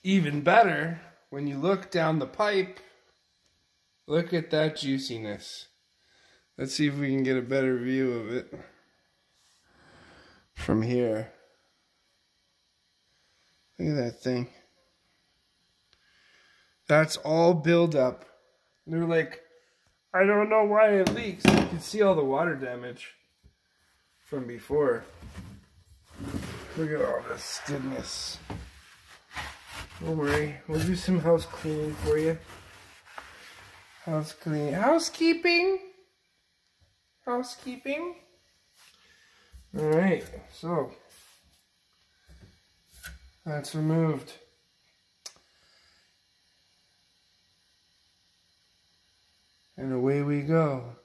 even better, when you look down the pipe, look at that juiciness. Let's see if we can get a better view of it from here. Look at that thing. That's all buildup. They're like, I don't know why it leaks. You can see all the water damage from before. Look at all this goodness. Don't worry, we'll do some house cleaning for you. House cleaning. Housekeeping. Housekeeping. Alright, so that's removed. And away we go.